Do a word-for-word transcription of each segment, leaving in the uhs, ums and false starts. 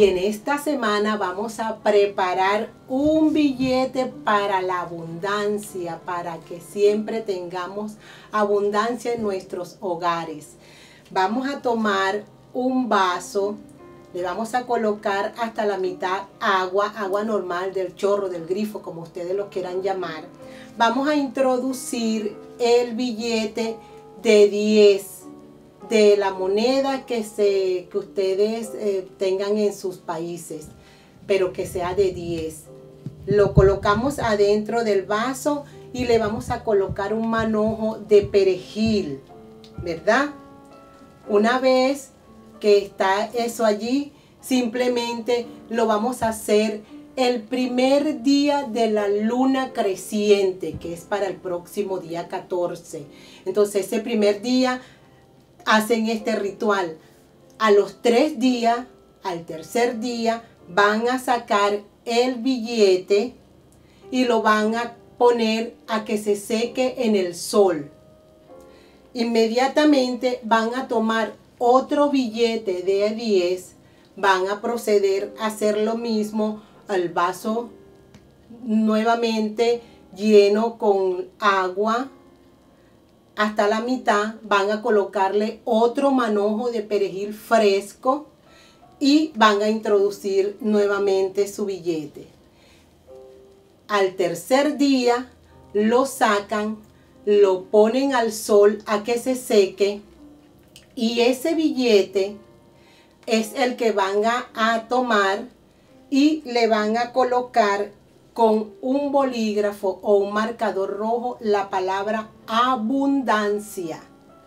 Y en esta semana vamos a preparar un billete para la abundancia, para que siempre tengamos abundancia en nuestros hogares. Vamos a tomar un vaso, le vamos a colocar hasta la mitad agua, agua normal del chorro, del grifo, como ustedes lo quieran llamar. Vamos a introducir el billete de diez, de la moneda que, se, que ustedes eh, tengan en sus países, pero que sea de diez. Lo colocamos adentro del vaso y le vamos a colocar un manojo de perejil, ¿verdad? Una vez que está eso allí, simplemente lo vamos a hacer el primer día de la luna creciente, que es para el próximo día catorce. Entonces ese primer día hacen este ritual. A los tres días, al tercer día, van a sacar el billete y lo van a poner a que se seque en el sol. Inmediatamente van a tomar otro billete de diez, van a proceder a hacer lo mismo al vaso nuevamente lleno con agua hasta la mitad, van a colocarle otro manojo de perejil fresco y van a introducir nuevamente su billete. Al tercer día lo sacan, lo ponen al sol a que se seque y ese billete es el que van a, a tomar y le van a colocar con un bolígrafo o un marcador rojo la palabra abundancia.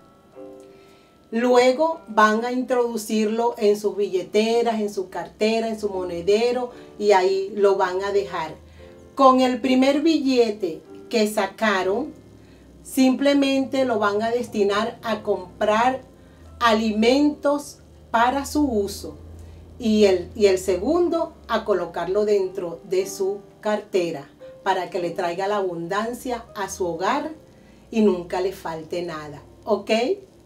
Luego van a introducirlo en sus billeteras, en su cartera, en su monedero y ahí lo van a dejar. Con el primer billete que sacaron, simplemente lo van a destinar a comprar alimentos para su uso. Y el, y el segundo a colocarlo dentro de su cartera para que le traiga la abundancia a su hogar y nunca le falte nada. ¿Ok?